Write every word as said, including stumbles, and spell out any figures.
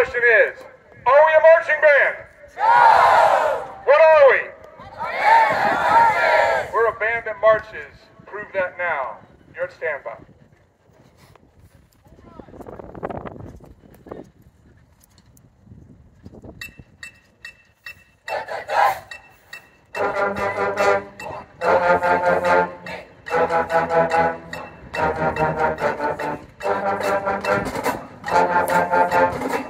question is, are we a marching band? No! What are we? A band that marches! We're a band that marches. Prove that now. You're at standby. Thank you.